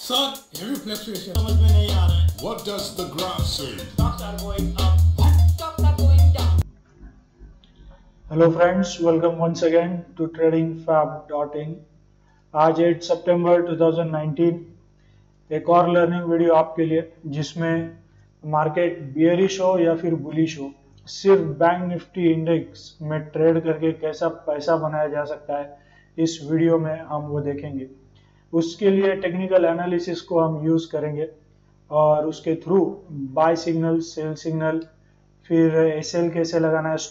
Son, heavy fluctuation. समझ में नहीं आ रहा है. What does the graph say? Stocks are going up. What? Stocks are going down. Hello friends, welcome once again to tradingfab.in. आज 8 सितंबर 2019 एक और लर्निंग वीडियो आपके लिए, जिसमें मार्केट बियरिश हो या फिर बुलिश हो, सिर्फ बैंक निफ्टी इंडेक्स में ट्रेड करके कैसा पैसा बनाया जा सकता है, इस वीडियो में हम वो देखेंगे। उसके लिए टेक्निकल एनालिसिस को हम यूज करेंगे और उसके through buy signal, sell signal, फिर एसएल कैसे लगाना है,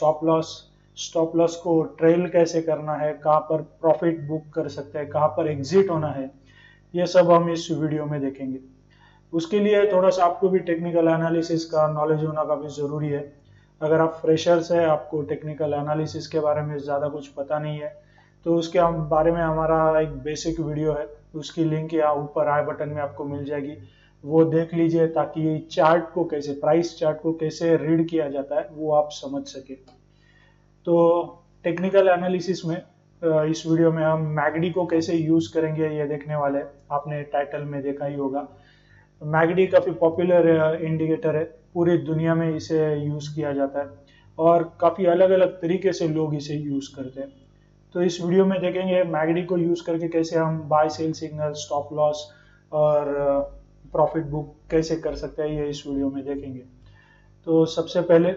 स्टॉप लॉस को ट्रेल कैसे करना है, कहाँ पर प्रॉफिट बुक कर सकते हैं, कहाँ पर एग्जिट होना है, ये सब हम इस वीडियो में देखेंगे। उसके लिए थोड़ा सा आपको भी टेक्निकल एनालिसिस का नॉलेज होना काफ़ी ज़रूरी है। अगर आप फ्रेशर्स हैं, आपको टेक्निकल एनालिसिस के बारे में ज़्यादा कुछ पता नहीं है, तो उसके बारे में हमारा एक बेसिक वीडियो है, उसकी लिंक यहाँ ऊपर आई बटन में आपको मिल जाएगी, वो देख लीजिए ताकि चार्ट को कैसे, प्राइस चार्ट को कैसे रीड किया जाता है वो आप समझ सके। तो टेक्निकल एनालिसिस में इस वीडियो में हम मैकडी को कैसे यूज करेंगे ये देखने वाले हैं। आपने टाइटल में देखा ही होगा, मैकडी काफ़ी पॉपुलर इंडिकेटर है, पूरी दुनिया में इसे यूज किया जाता है और काफ़ी अलग अलग तरीके से लोग इसे यूज करते हैं। तो इस वीडियो में देखेंगे मैकडी को यूज करके कैसे हम buy sell signal, stop loss और प्रॉफिट बुक कैसे कर सकते हैं, ये इस वीडियो में देखेंगे। तो सबसे पहले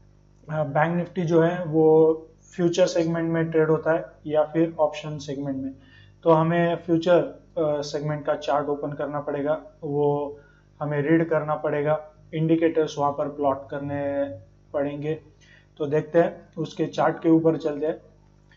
बैंक निफ्टी जो है वो फ्यूचर सेगमेंट में ट्रेड होता है या फिर ऑप्शन सेगमेंट में। तो हमें फ्यूचर सेगमेंट का चार्ट ओपन करना पड़ेगा, वो हमें रीड करना पड़ेगा, इंडिकेटर्स वहाँ पर प्लॉट करने पड़ेंगे। तो देखते हैं, उसके चार्ट के ऊपर चलते हैं।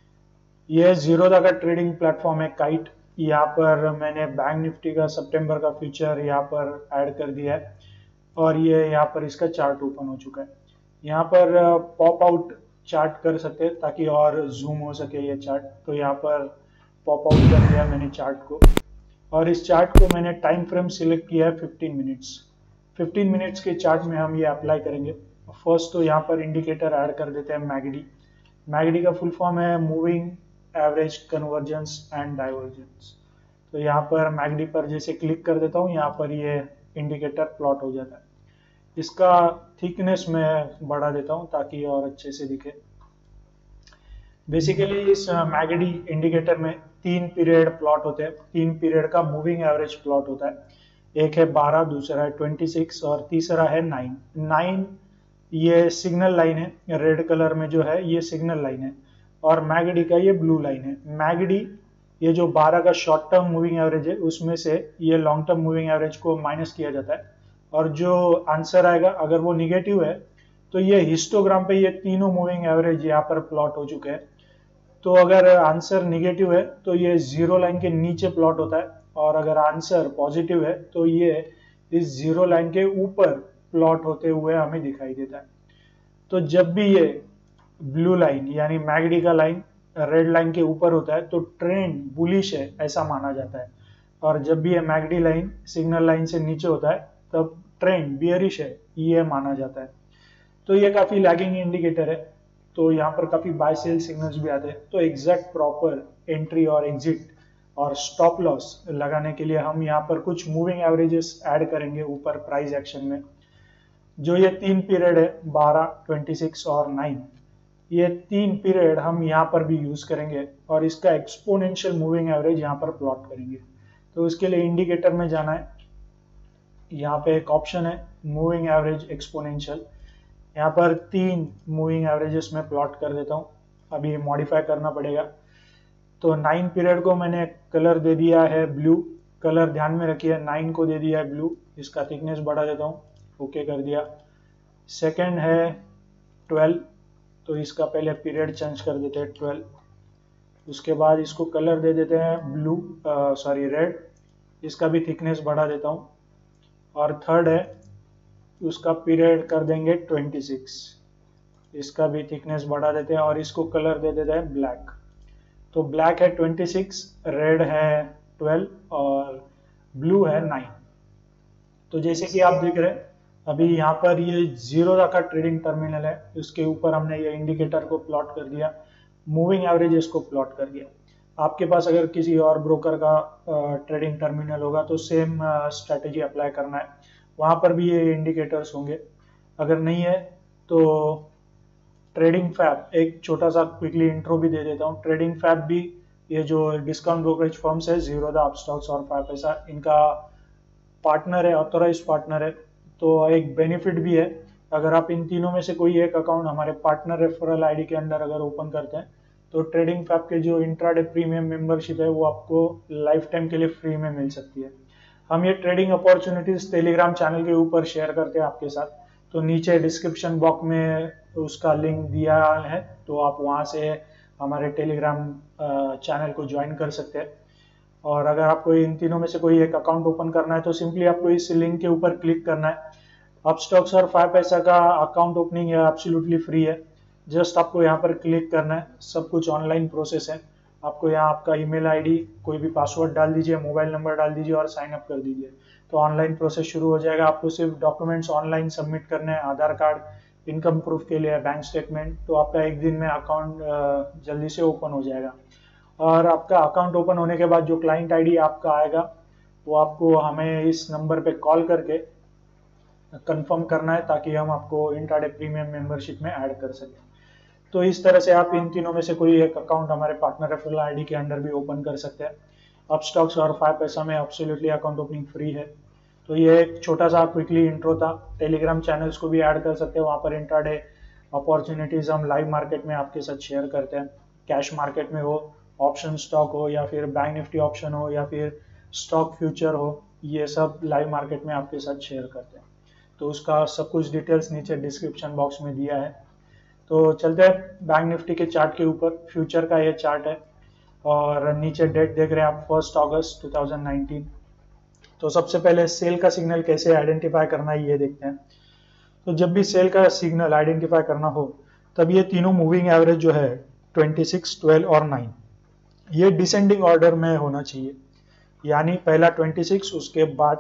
ये ZERODHA का ट्रेडिंग प्लेटफॉर्म है, काइट। यहाँ पर मैंने बैंक निफ्टी का सितंबर का फ्यूचर यहाँ पर ऐड कर दिया है और ये यहाँ पर इसका चार्ट ओपन हो चुका है। यहाँ पर पॉप आउट चार्ट कर सकते हैं ताकि और जूम हो सके ये चार्ट। तो यहाँ पर पॉप आउट कर दिया मैंने चार्ट को और इस चार्ट को मैंने टाइम फ्रेम सिलेक्ट किया है 15 मिनट्स। 15 मिनट्स के चार्ट में हम ये अप्लाई करेंगे। फर्स्ट तो यहाँ पर इंडिकेटर ऐड कर देते हैं मैकडी। मैकडी का फुल फॉर्म है moving average convergence and divergence. तो यहाँ पर मैकडी पर जैसे क्लिक कर देता हूँ, यहाँ पर ये इंडिकेटर प्लॉट हो जाता है। इसका थिकनेस मैं बढ़ा देता हूँ ताकि और अच्छे से दिखे। बेसिकली इस मैकडी इंडिकेटर में 3 पीरियड प्लॉट होते हैं। 3 पीरियड का मूविंग एवरेज प्लॉट होता है। एक है 12, दूसरा है 26 और तीसरा है 9। ये सिग्नल लाइन है, रेड कलर में जो है ये सिग्नल लाइन है और मैकडी का ये ब्लू लाइन है। मैकडी ये जो 12 का शॉर्ट टर्म मूविंग एवरेज है, उसमें से ये लॉन्ग टर्म मूविंग एवरेज को माइनस किया जाता है और जो आंसर आएगा अगर वो निगेटिव है तो ये हिस्टोग्राम पे ये तीनों मूविंग एवरेज यहाँ पर प्लॉट हो चुके हैं। तो अगर आंसर निगेटिव है तो ये जीरो लाइन के नीचे प्लॉट होता है और अगर आंसर पॉजिटिव है तो ये इस जीरो लाइन के ऊपर प्लॉट होते हुए हमें दिखाई देता है। तो जब भी ये ब्लू लाइन यानी मैकडी का लाइन रेड लाइन के ऊपर होता है तो ट्रेंड बुलिश है ऐसा माना जाता है, और जब भी ये मैकडी लाइन सिग्नल लाइन से नीचे होता है तब ट्रेंड बियरिश है ये माना जाता है। तो ये काफी लैगिंग इंडिकेटर है, तो यहाँ पर काफी बाय सेल सिग्नल्स भी आते हैं। तो एग्जैक्ट प्रॉपर एंट्री और एग्जिट और स्टॉप लॉस लगाने के लिए हम यहाँ पर कुछ मूविंग एवरेजेस ऐड करेंगे ऊपर प्राइस एक्शन में। जो ये 3 पीरियड है 12, 26 और 9, ये 3 पीरियड हम यहाँ पर भी यूज करेंगे और इसका एक्सपोनेंशियल मूविंग एवरेज यहाँ पर प्लॉट करेंगे। तो इसके लिए इंडिकेटर में जाना है, यहाँ पे एक ऑप्शन है मूविंग एवरेज एक्सपोनेंशियल। यहाँ पर 3 मूविंग एवरेजेस में प्लॉट कर देता हूँ, अभी मॉडिफाई करना पड़ेगा। तो 9 पीरियड को मैंने कलर दे दिया है ब्लू, कलर ध्यान में रखिए, 9 को दे दिया है ब्लू। इसका थिकनेस बढ़ा देता हूँ, ओके कर दिया। सेकंड है 12, तो इसका पहले पीरियड चेंज कर देते हैं 12। उसके बाद इसको कलर दे देते हैं ब्लू, रेड, इसका भी थिकनेस बढ़ा देता हूँ। और थर्ड है उसका पीरियड कर देंगे 26, इसका भी थिकनेस बढ़ा देते हैं और इसको कलर दे देते हैं ब्लैक। तो ब्लैक है 26, रेड है 12 और ब्लू है 9। तो जैसे कि आप देख रहे हैं अभी यहाँ पर ये ZERODHA का ट्रेडिंग टर्मिनल है, उसके ऊपर हमने ये इंडिकेटर को प्लॉट कर दिया, मूविंग एवरेजेस को प्लॉट कर दिया। आपके पास अगर किसी और ब्रोकर का ट्रेडिंग टर्मिनल होगा तो सेम स्ट्रेटेजी अप्लाई करना है, वहाँ पर भी ये इंडिकेटर्स होंगे। अगर नहीं है तो ट्रेडिंग फैब, एक छोटा सा क्विकली इंट्रो भी दे देता हूँ। ट्रेडिंग फैब भी ये जो डिस्काउंट ब्रोकरेज फर्म्स है ZERODHA, अपस्टॉक्स और 5पैसा, इनका पार्टनर है, ऑथोराइज पार्टनर है। तो एक बेनिफिट भी है, अगर आप इन तीनों में से कोई एक अकाउंट हमारे पार्टनर रेफरल आईडी के अंदर अगर ओपन करते हैं तो ट्रेडिंग फैब के जो इंट्राडे प्रीमियम मेंबरशिप है वो आपको लाइफ टाइम के लिए फ्री में मिल सकती है। हम ये ट्रेडिंग अपॉर्चुनिटीज टेलीग्राम चैनल के ऊपर शेयर करते हैं आपके साथ, तो नीचे डिस्क्रिप्शन बॉक्स में उसका लिंक दिया है, तो आप वहाँ से हमारे टेलीग्राम चैनल को ज्वाइन कर सकते हैं। और अगर आपको इन तीनों में से कोई एक अकाउंट ओपन करना है तो सिंपली आपको इस लिंक के ऊपर क्लिक करना है। अपस्टॉक्स और 5पैसा का अकाउंट ओपनिंग है, एब्सोल्युटली फ्री है। जस्ट आपको यहाँ पर क्लिक करना है, सब कुछ ऑनलाइन प्रोसेस है। आपको यहाँ आपका ईमेल आईडी, कोई भी पासवर्ड डाल दीजिए, मोबाइल नंबर डाल दीजिए और साइन अप कर दीजिए, तो ऑनलाइन प्रोसेस शुरू हो जाएगा। आपको सिर्फ डॉक्यूमेंट्स ऑनलाइन सबमिट करने हैं, आधार कार्ड, इनकम प्रूफ के लिए बैंक स्टेटमेंट, तो आपका एक दिन में अकाउंट जल्दी से ओपन हो जाएगा। और आपका अकाउंट ओपन होने के बाद जो क्लाइंट आईडी आपका आएगा वो आपको हमें इस नंबर पे कॉल करके कंफर्म करना है, ताकि हम आपको इंट्राडे प्रीमियम मेंबरशिप में ऐड कर सकें। तो इस तरह से आप इन तीनों में से कोई एक अकाउंट हमारे पार्टनर रेफरल आईडी के अंडर भी ओपन कर सकते हैं। अपस्टॉक्स और 5पैसा में एब्सोल्युटली अकाउंट ओपनिंग फ्री है। तो ये एक छोटा सा क्विकली इंट्रो था। टेलीग्राम चैनल्स को भी ऐड कर सकते हैं, वहाँ पर इंट्राडे अपॉर्चुनिटीज हम लाइव मार्केट में आपके साथ शेयर करते हैं। कैश मार्केट में हो, ऑप्शन स्टॉक हो, या फिर बैंक निफ्टी ऑप्शन हो, या फिर स्टॉक फ्यूचर हो, ये सब लाइव मार्केट में आपके साथ शेयर करते हैं। तो उसका सब कुछ डिटेल्स नीचे डिस्क्रिप्शन बॉक्स में दिया है। तो चलते हैं बैंक निफ्टी के चार्ट के ऊपर। फ्यूचर का ये चार्ट है और नीचे डेट देख रहे हैं आप 1 अगस्त 2019। तो सबसे पहले सेल का सिग्नल कैसे आइडेंटिफाई करना है ये देखते हैं। तो जब भी सेल का सिग्नल आइडेंटिफाई करना हो तब ये तीनों मूविंग एवरेज जो है 26, 12 और 9 ये डिसेंडिंग ऑर्डर में होना चाहिए, यानी पहला 26, उसके बाद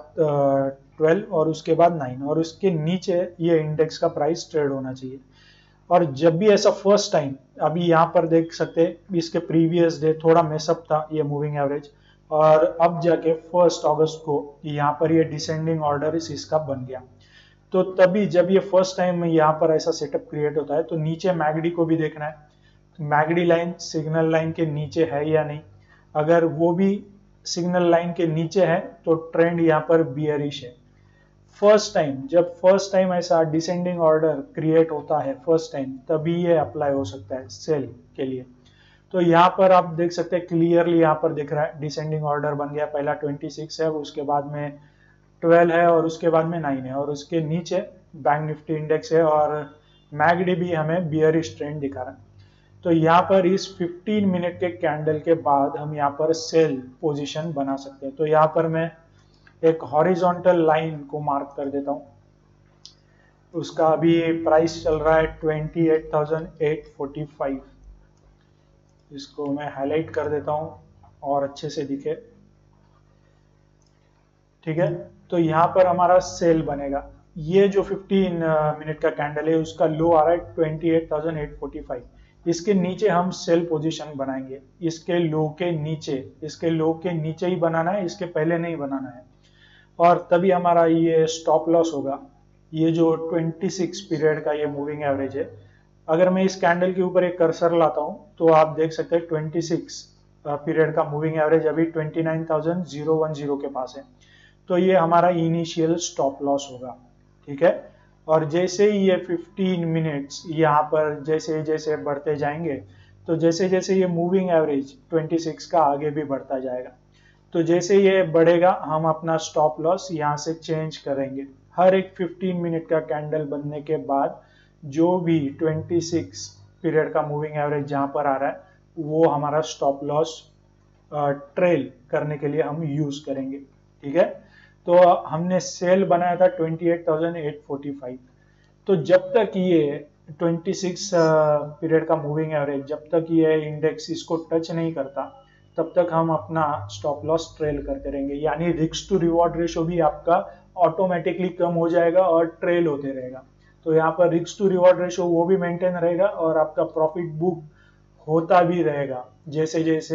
12 और उसके बाद 9, और उसके नीचे ये इंडेक्स का प्राइस ट्रेड होना चाहिए। और जब भी ऐसा फर्स्ट टाइम, अभी यहाँ पर देख सकते हैं इसके प्रीवियस डे थोड़ा मेसअप था ये मूविंग एवरेज, और अब जाके 1 अगस्त को यहाँ पर ये डिसेंडिंग ऑर्डर इसका बन गया। तो तभी जब ये फर्स्ट टाइम यहाँ पर ऐसा सेटअप क्रिएट होता है तो नीचे मैगडी को भी देखना है, मैगडी लाइन सिग्नल लाइन के नीचे है या नहीं। अगर वो भी सिग्नल लाइन के नीचे है तो ट्रेंड यहाँ पर बियरिश है। जब फर्स्ट टाइम ऐसा डिसेंडिंग ऑर्डर क्रिएट होता है फर्स्ट टाइम, तभी ये अप्लाई हो सकता है सेल के लिए। तो यहाँ पर आप देख सकते हैं क्लियरली, यहाँ पर दिख रहा है डिसेंडिंग ऑर्डर बन गया। पहला 26 है, उसके बाद में 12 है और उसके बाद में 9 है, और उसके नीचे बैंक निफ्टी इंडेक्स है और मैगडी भी हमें बियरिश ट्रेंड दिखा रहा है। तो यहाँ पर इस 15 मिनट के कैंडल के बाद हम यहाँ पर सेल पोजीशन बना सकते हैं। तो यहाँ पर मैं एक हॉरिजॉन्टल लाइन को मार्क कर देता हूँ, उसका अभी प्राइस चल रहा है 28,845। इसको मैं हाईलाइट कर देता हूँ और अच्छे से दिखे, ठीक है। तो यहाँ पर हमारा सेल बनेगा। ये जो 15 मिनट का कैंडल है उसका लो आ रहा है 28,845। इसके नीचे हम सेल पोजीशन बनाएंगे, इसके लो के नीचे ही बनाना है, इसके पहले नहीं बनाना है। और तभी हमारा ये स्टॉप लॉस होगा। ये जो 26 पीरियड का ये मूविंग एवरेज है, अगर मैं इस कैंडल के ऊपर एक कर्सर लाता हूं तो आप देख सकते हैं 26 पीरियड का मूविंग एवरेज अभी 29,010 के पास है। तो ये हमारा इनिशियल स्टॉप लॉस होगा, ठीक है। और जैसे ही ये 15 मिनट्स यहाँ पर जैसे जैसे बढ़ते जाएंगे, तो जैसे जैसे ये मूविंग एवरेज 26 का आगे भी बढ़ता जाएगा, तो जैसे ये बढ़ेगा हम अपना स्टॉप लॉस यहाँ से चेंज करेंगे। हर एक 15 मिनट का कैंडल बनने के बाद जो भी 26 पीरियड का मूविंग एवरेज जहाँ पर आ रहा है वो हमारा स्टॉप लॉस ट्रेल करने के लिए हम यूज करेंगे, ठीक है। तो हमने सेल बनाया था 28,845। तो जब तक ये 26 पीरियड का मूविंग एवरेज, जब तक ये इंडेक्स इसको टच नहीं करता, तब तक हम अपना स्टॉप लॉस ट्रेल करते रहेंगे। यानी रिस्क टू रिवॉर्ड रेशो भी आपका ऑटोमेटिकली कम हो जाएगा और ट्रेल होते रहेगा। तो यहाँ पर रिस्क टू रिवॉर्ड रेशो वो भी मेंटेन रहेगा और आपका प्रॉफिट बुक होता भी रहेगा जैसे जैसे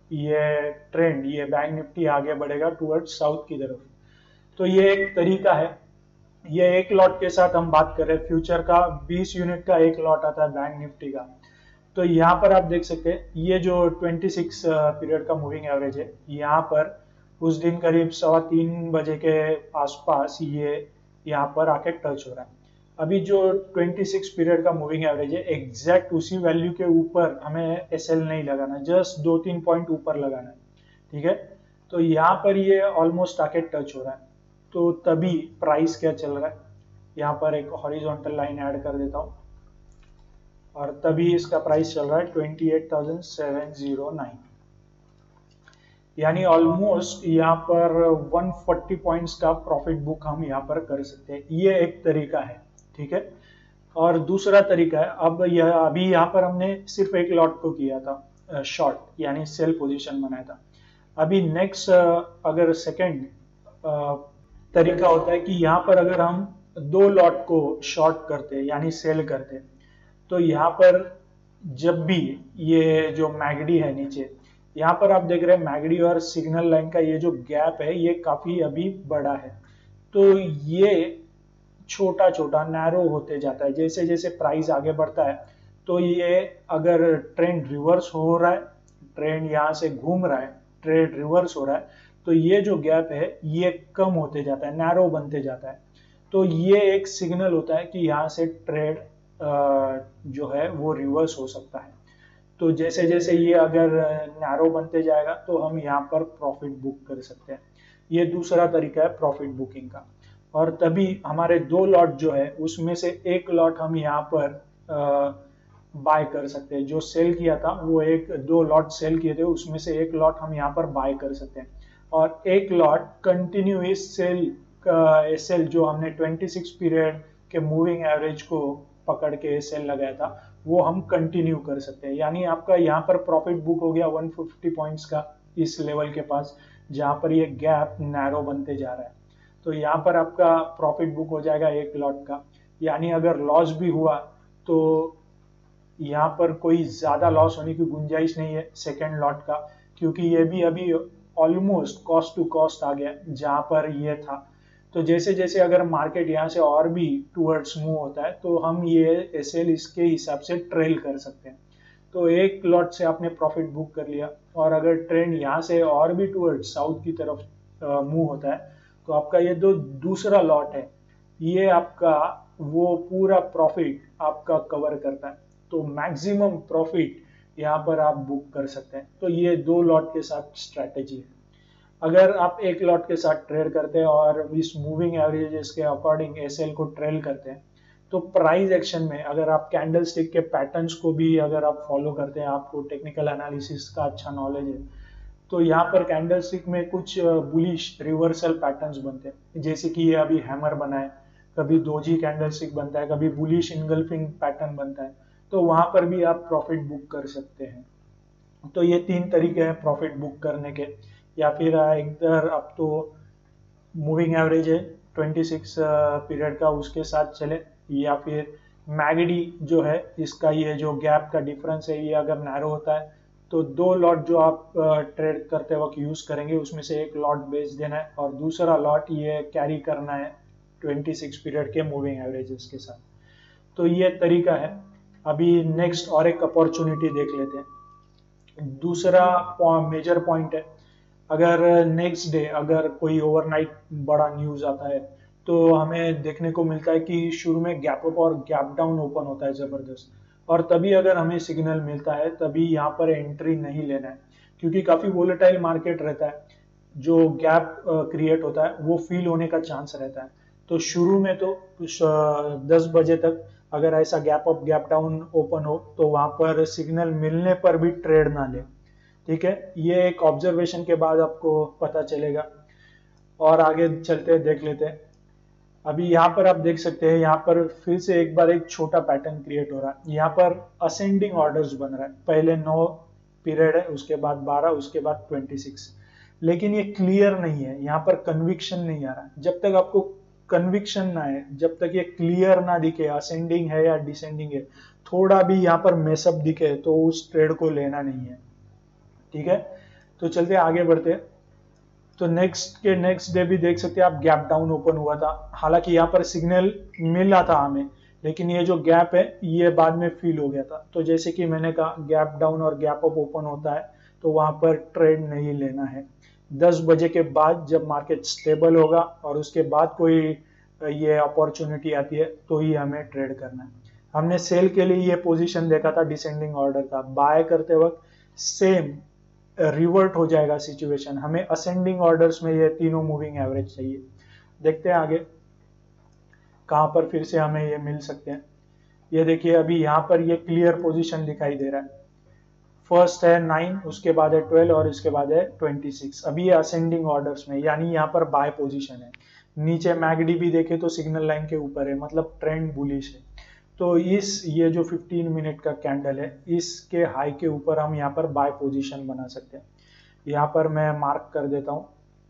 ये ट्रेंड, ये बैंक निफ्टी आगे बढ़ेगा टुवर्ड्स साउथ की तरफ। तो ये एक तरीका है। ये एक लॉट के साथ हम बात कर रहे हैं फ्यूचर का, 20 यूनिट का एक लॉट आता है बैंक निफ्टी का। तो यहाँ पर आप देख सकते हैं ये जो 26 पीरियड का मूविंग एवरेज है, यहाँ पर उस दिन करीब 3:15 के आसपास ये यहाँ पर आके टच हो रहा है। अभी जो 26 पीरियड का मूविंग एवरेज है, एग्जैक्ट उसी वैल्यू के ऊपर हमें एसएल नहीं लगाना, जस्ट 2-3 पॉइंट ऊपर लगाना है, ठीक है। तो यहाँ पर ये ऑलमोस्ट आके टच हो रहा है। तो तभी प्राइस क्या चल रहा है, यहाँ पर एक हॉरिजॉन्टल लाइन ऐड कर देता हूँ, और तभी इसका प्राइस चल रहा है 28,709, यानी ऑलमोस्ट यहाँ पर 140 पॉइंट्स का प्रॉफिट बुक हम यहाँ पर कर सकते हैं। ये एक तरीका है, ठीक है। और दूसरा तरीका है, अब यह अभी यहाँ पर हमने सिर्फ एक लॉट को किया था शॉर्ट, यानी सेल पोजीशन बनाया था। अभी नेक्स्ट अगर सेकंड तरीका होता है कि यहाँ पर अगर हम 2 लॉट को शॉर्ट करते हैं यानी सेल करते हैं, तो यहाँ पर जब भी ये जो मैगडी है नीचे, यहाँ पर आप देख रहे हैं मैगडी और सिग्नल लाइन का ये जो गैप है ये काफी अभी बड़ा है। तो ये छोटा छोटा नैरो होते जाता है जैसे जैसे प्राइस आगे बढ़ता है। तो ये अगर ट्रेंड रिवर्स हो रहा है, ट्रेंड यहाँ से घूम रहा है, ट्रेंड रिवर्स हो रहा है, तो ये जो गैप है ये कम होते जाता है, नैरो बनते जाता है। तो ये एक सिग्नल होता है कि यहाँ से ट्रेड जो है वो रिवर्स हो सकता है। तो जैसे जैसे ये अगर नैरो बनते जाएगा तो हम यहाँ पर प्रॉफिट बुक कर सकते हैं। ये दूसरा तरीका है प्रॉफिट बुकिंग का। और तभी हमारे 2 लॉट जो है उसमें से एक लॉट हम यहाँ पर बाय कर सकते हैं। जो सेल किया था वो 2 लॉट सेल किए थे, उसमें से एक लॉट हम यहाँ पर बाय कर सकते हैं। और एक लॉट कंटिन्यूअस सेल जो हमने 26 पीरियड के मूविंग एवरेज को पकड़ के सेल लगाया था वो हम कंटिन्यू कर सकते हैं। यानी आपका यहाँ पर प्रॉफिट बुक हो गया 150 पॉइंट्स का इस लेवल के पास, जहां पर ये गैप नैरो बनते जा रहा है। तो यहाँ पर आपका प्रॉफिट बुक हो जाएगा एक लॉट का। यानी अगर लॉस भी हुआ तो यहाँ पर कोई ज्यादा लॉस होने की गुंजाइश नहीं है सेकेंड लॉट का, क्योंकि ये भी अभी ऑलमोस्ट कॉस्ट टू कॉस्ट आ गया जहां पर ये था। तो जैसे जैसे अगर मार्केट यहाँ से और भी टूवर्ड्स मूव होता है तो हम ये एसएल इसके हिसाब से ट्रेल कर सकते हैं। तो एक लॉट से आपने प्रॉफिट बुक कर लिया, और अगर ट्रेंड यहाँ से और भी टूवर्ड्स साउथ की तरफ मूव होता है तो आपका ये दूसरा लॉट है, ये आपका वो पूरा प्रॉफिट आपका कवर करता है। तो मैक्सिमम प्रॉफिट यहाँ पर आप बुक कर सकते हैं। तो ये 2 लॉट के साथ स्ट्रैटेजी है। अगर आप एक लॉट के साथ ट्रेड करते हैं और इस मूविंग एवरेजेस के अकॉर्डिंग एसएल को ट्रेल करते हैं, तो प्राइस एक्शन में अगर आप कैंडल स्टिक के पैटर्न्स को भी अगर आप फॉलो करते हैं, आपको टेक्निकल एनालिसिस का अच्छा नॉलेज है, तो यहाँ पर कैंडल स्टिक में कुछ बुलिश रिवर्सल पैटर्न्स बनते हैं। जैसे कि ये अभी हैमर बना है, कभी दोजी कैंडल स्टिक बनता है, कभी बुलिश इनगल्फिंग पैटर्न बनता है, तो वहां पर भी आप प्रॉफिट बुक कर सकते हैं। तो ये 3 तरीके हैं प्रॉफिट बुक करने के। या फिर इधर अब तो मूविंग एवरेज है 26 पीरियड का, उसके साथ चले, या फिर मैगडी जो है इसका ये जो गैप का डिफरेंस है ये अगर नैरो होता है तो 2 लॉट जो आप ट्रेड करते वक्त यूज करेंगे उसमें से एक लॉट बेच देना है और दूसरा लॉट ये कैरी करना है 26 पीरियड के मूविंग एवरेजेस के साथ। तो ये तरीका है। अभी नेक्स्ट और एक अपॉर्चुनिटी देख लेते हैं। दूसरा मेजर पॉइंट है, अगर नेक्स्ट डे अगर कोई ओवरनाइट बड़ा न्यूज आता है तो हमें देखने को मिलता है कि शुरू में गैप अप और गैप डाउन ओपन होता है जबरदस्त, और तभी अगर हमें सिग्नल मिलता है तभी यहाँ पर एंट्री नहीं लेना है, क्योंकि काफी वोलेटाइल मार्केट रहता है। जो गैप क्रिएट होता है वो फील होने का चांस रहता है। तो शुरू में तो 10 बजे तक अगर ऐसा gap up gap down open हो तो वहां पर सिग्नल मिलने पर भी ट्रेड ना ले, ठीक है। ये एक ऑब्जर्वेशन के बाद आपको पता चलेगा। और आगे चलते देख लेते हैं। अभी यहाँ पर आप देख सकते हैं, यहाँ पर फिर से एक बार एक छोटा पैटर्न क्रिएट हो रहा है। यहाँ पर असेंडिंग ऑर्डर्स बन रहा है, पहले 9 पीरियड है, उसके बाद 12, उसके बाद 26, लेकिन ये क्लियर नहीं है, यहाँ पर कन्विक्शन नहीं आ रहा। जब तक आपको कन्विक्शन ना है, जब तक ये क्लियर ना दिखे असेंडिंग है या डिसेंडिंग है, थोड़ा भी यहाँ पर मेसअप दिखे तो उस ट्रेड को लेना नहीं है, ठीक है। तो चलते आगे बढ़ते हैं। तो नेक्स्ट डे भी देख सकते हैं आप, गैप डाउन ओपन हुआ था। हालांकि यहाँ पर सिग्नल मिला था हमें, लेकिन ये जो गैप है ये बाद में फिल हो गया था। तो जैसे कि मैंने कहा, गैप डाउन और गैप अप ओपन होता है तो वहां पर ट्रेड नहीं लेना है। 10 बजे के बाद जब मार्केट स्टेबल होगा और उसके बाद कोई ये अपॉर्चुनिटी आती है तो ही हमें ट्रेड करना है। हमने सेल के लिए ये पोजीशन देखा था, डिसेंडिंग ऑर्डर था। बाय करते वक्त सेम रिवर्ट हो जाएगा सिचुएशन। हमें असेंडिंग ऑर्डर्स में ये तीनों मूविंग एवरेज चाहिए। देखते हैं आगे कहां पर फिर से हमें ये मिल सकते हैं। ये देखिए, अभी यहाँ पर ये क्लियर पोजीशन दिखाई दे रहा है। फर्स्ट है 9, उसके बाद है 12 और इसके बाद है 26। अभी ये असेंडिंग ऑर्डर्स में, यानी यहाँ पर बाय पोजीशन है। नीचे मैगडी भी देखे तो सिग्नल लाइन के ऊपर है, मतलब ट्रेंड बुलिश है। तो ये जो 15 मिनट का कैंडल है, इसके हाई के ऊपर हम यहाँ पर बाय पोजीशन बना सकते हैं। यहाँ पर मैं मार्क कर देता हूँ,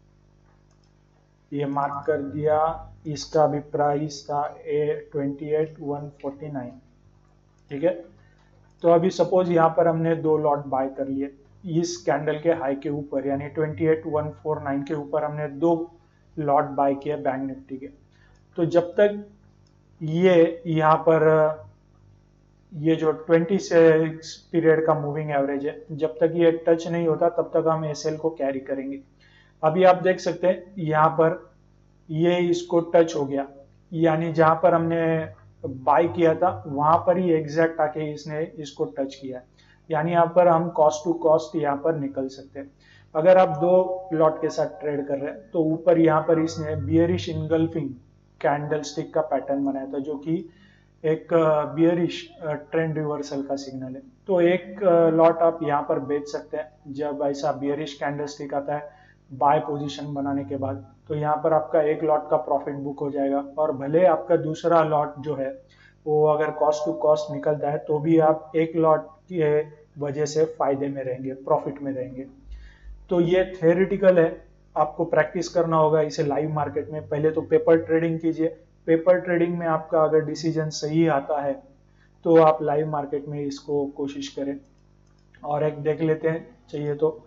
ये मार्क कर दिया। इसका भी प्राइस था 28,149, ठीक है। तो अभी सपोज यहाँ पर हमने 2 लॉट बाय कर लिए इस कैंडल के हाई के ऊपर, यानी 28,149 के ऊपर हमने 2 लॉट बाय किया बैंक निफ्टी के। तो जब तक ये यहाँ पर ये जो 26 पीरियड का मूविंग एवरेज है, जब तक ये टच नहीं होता तब तक हम एसएल को कैरी करेंगे। अभी आप देख सकते हैं यहाँ पर ये इसको टच हो गया, यानी जहां पर हमने बाय किया था वहां पर ही एग्जैक्ट आके इसने इसको टच किया। यानी यहाँ पर हम कॉस्ट टू कॉस्ट यहाँ पर निकल सकते हैं। अगर आप 2 लॉट के साथ ट्रेड कर रहे हैं तो ऊपर यहाँ पर इसने बियरिश इनगल्फिंग कैंडल स्टिक का पैटर्न बनाया था, जो कि एक बियरिश ट्रेंड रिवर्सल का सिग्नल है। तो एक लॉट आप यहाँ पर बेच सकते हैं जब ऐसा बियरिश कैंडल स्टिक आता है बाय पोजीशन बनाने के बाद। तो यहाँ पर आपका एक लॉट का प्रॉफिट बुक हो जाएगा, और भले आपका दूसरा लॉट जो है वो अगर कॉस्ट टू कॉस्ट निकलता है तो भी आप एक लॉट की वजह से फायदे में रहेंगे, प्रॉफिट में रहेंगे। तो ये थ्योरेटिकल है, आपको प्रैक्टिस करना होगा इसे लाइव मार्केट में। पहले तो पेपर ट्रेडिंग कीजिए, पेपर ट्रेडिंग में आपका अगर डिसीजन सही आता है तो आप लाइव मार्केट में इसको कोशिश करें। और एक देख लेते हैं चाहिए तो,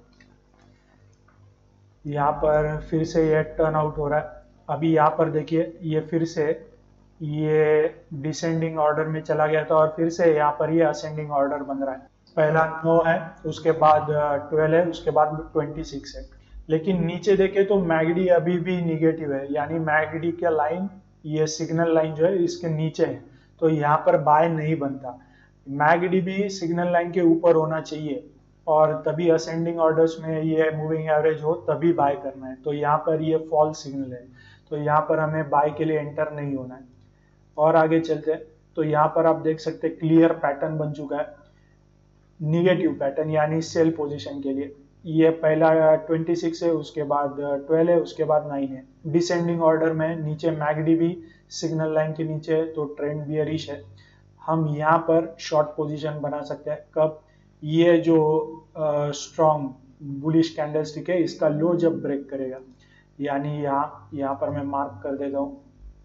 यहाँ पर फिर से ये टर्न आउट हो रहा है। अभी यहाँ पर देखिए, ये फिर से ये डिसेंडिंग ऑर्डर में चला गया था और फिर से यहाँ पर ये असेंडिंग ऑर्डर बन रहा है। पहला 9 है, उसके बाद 12 है, उसके बाद 26 है। लेकिन नीचे देखे तो मैगडी अभी भी निगेटिव है, यानी मैगडी का लाइन, ये सिग्नल लाइन जो है इसके नीचे है, तो यहाँ पर बाय नहीं बनता। मैगडी भी सिग्नल लाइन के ऊपर होना चाहिए और तभी असेंडिंग ऑर्डर्स में ये मूविंग एवरेज हो तभी बाय करना है। तो यहाँ पर ये फॉल्स सिग्नल है, तो यहाँ पर हमें बाय के लिए एंटर नहीं होना है। और आगे चलते हैं तो यहाँ पर आप देख सकते हैं क्लियर पैटर्न बन चुका है, निगेटिव पैटर्न, यानी सेल पोजीशन के लिए। ये पहला 26 है, उसके बाद 12 है, उसके बाद 9 है। डिसेंडिंग ऑर्डर में नीचे मैगडी भी सिग्नल लाइन के नीचे है, तो ट्रेंड बियरिश है। हम यहाँ पर शॉर्ट पोजीशन बना सकते हैं कब, ये जो स्ट्रॉन्ग बुलिश कैंडलस्टिक है इसका लो जब ब्रेक करेगा, यानी यहाँ पर मैं मार्क कर देता हूँ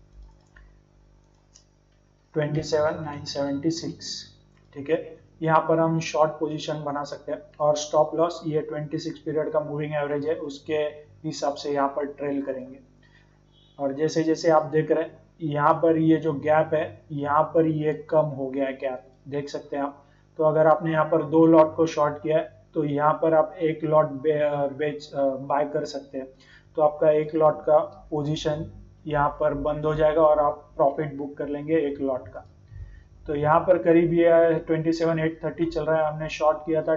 27,976, ठीक है। यहाँ पर हम शॉर्ट पोजीशन बना सकते हैं और स्टॉप लॉस ये 26 पीरियड का मूविंग एवरेज है उसके हिसाब से यहाँ पर ट्रेल करेंगे। और जैसे जैसे आप देख रहे हैं यहाँ पर ये जो गैप है, यहाँ पर ये कम हो गया है गैप, देख सकते हैं आप। तो अगर आपने यहाँ पर 2 लॉट को शॉर्ट किया है तो यहाँ पर आप 1 लॉट बाय कर सकते हैं। तो आपका 1 लॉट का पोजीशन यहाँ पर बंद हो जाएगा और आप प्रॉफिट बुक कर लेंगे 1 लॉट का। तो यहाँ पर करीब ये 27,830 चल रहा है, हमने शॉर्ट किया था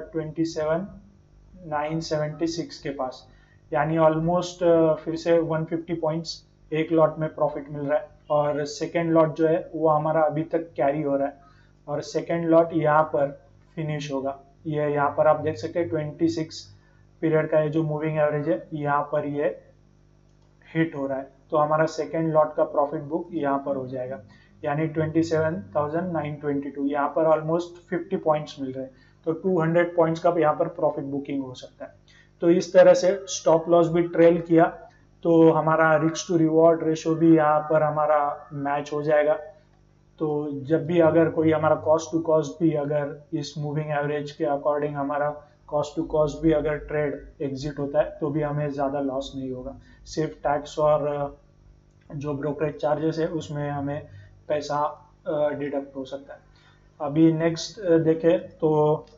27,976 के पास, यानी ऑलमोस्ट फिर से 150 पॉइंट्स 1 लॉट में प्रॉफिट मिल रहा है। और सेकेंड लॉट जो है वो हमारा अभी तक कैरी हो रहा है और सेकेंड लॉट यहाँ पर फिनिश होगा। ये यहाँ पर आप देख सकते हैं 26 पीरियड का ये जो मूविंग एवरेज है यहाँ पर ये हिट हो रहा है, तो हमारा सेकेंड लॉट का प्रॉफिट बुक यहाँ पर हो जाएगा, यानी 27,922। यहाँ पर ऑलमोस्ट 50 पॉइंट्स मिल रहे हैं, तो 200 पॉइंट्स का यहाँ पर प्रॉफिट बुकिंग हो सकता है। तो इस तरह से स्टॉप लॉस भी ट्रेल किया तो हमारा रिस्क टू रिवॉर्ड रेशो भी यहाँ पर हमारा मैच हो जाएगा। तो जब भी अगर कोई हमारा कॉस्ट टू कॉस्ट भी अगर इस मूविंग एवरेज के अकॉर्डिंग हमारा कॉस्ट टू कॉस्ट भी अगर ट्रेड एग्जिट होता है तो भी हमें ज़्यादा लॉस नहीं होगा, सिर्फ टैक्स और जो ब्रोकरेज चार्जेस है उसमें हमें पैसा डिडक्ट हो सकता है। अभी नेक्स्ट देखें तो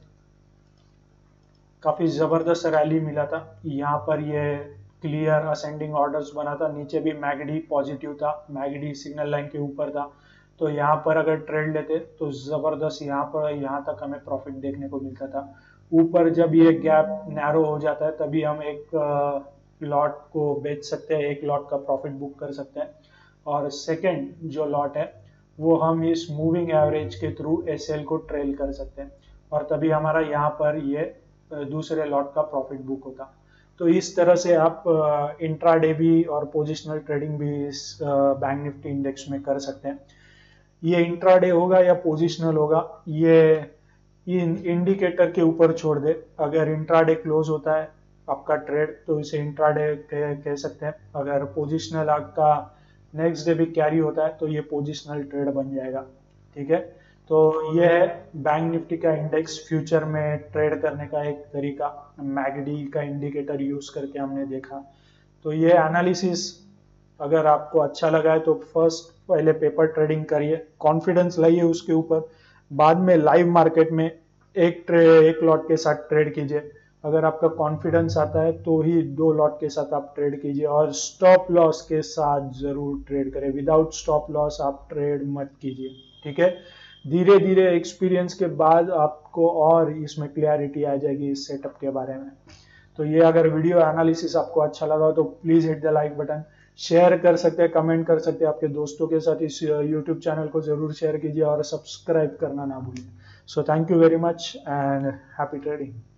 काफ़ी ज़बरदस्त रैली मिला था, यहाँ पर ये क्लियर असेंडिंग ऑर्डर्स बना था, नीचे भी मैगडी पॉजिटिव था, मैगडी सिग्नल लाइन के ऊपर था, तो यहाँ पर अगर ट्रेड लेते तो ज़बरदस्त यहाँ तक हमें प्रॉफिट देखने को मिलता था। ऊपर जब ये गैप नैरो हो जाता है तभी हम एक लॉट को बेच सकते हैं, एक लॉट का प्रॉफिट बुक कर सकते हैं, और सेकेंड जो लॉट है वो हम इस मूविंग एवरेज के थ्रू एसएल को ट्रेल कर सकते हैं, और तभी हमारा यहाँ पर ये दूसरे लॉट का प्रॉफिट बुक होता। तो इस तरह से आप इंट्राडे भी और पोजिशनल ट्रेडिंग भी इस बैंक निफ्टी इंडेक्स में कर सकते हैं। ये इंट्राडे होगा या पोजिशनल होगा ये इंडिकेटर के ऊपर छोड़ दे। अगर इंट्राडे क्लोज होता है आपका ट्रेड तो इसे इंट्राडे कह सकते हैं, अगर पोजिशनल आपका नेक्स्ट डे भी कैरी होता है तो ये पोजिशनल ट्रेड बन जाएगा। ठीक है, तो ये है बैंक निफ्टी का इंडेक्स फ्यूचर में ट्रेड करने का एक तरीका, मैगडी का इंडिकेटर यूज करके हमने देखा। तो ये एनालिसिस अगर आपको अच्छा लगा है तो पहले पेपर ट्रेडिंग करिए, कॉन्फिडेंस लाइए उसके ऊपर, बाद में लाइव मार्केट में एक लॉट के साथ ट्रेड कीजिए। अगर आपका कॉन्फिडेंस आता है तो ही 2 लॉट के साथ आप ट्रेड कीजिए, और स्टॉप लॉस के साथ जरूर ट्रेड करें, विदाउट स्टॉप लॉस आप ट्रेड मत कीजिए। ठीक है, धीरे धीरे एक्सपीरियंस के बाद आपको और इसमें क्लैरिटी आ जाएगी इस सेटअप के बारे में। तो ये अगर वीडियो एनालिसिस आपको अच्छा लगा हो तो please hit the like button, share कर सकते हैं, कमेंट कर सकते हैं आपके दोस्तों के साथ, इस यूट्यूब चैनल को जरूर शेयर कीजिए और सब्सक्राइब करना ना भूलिए। So thank you very much and happy trading.